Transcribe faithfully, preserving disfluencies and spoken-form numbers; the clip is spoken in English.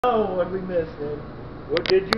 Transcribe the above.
Oh, what did we miss, man? What did you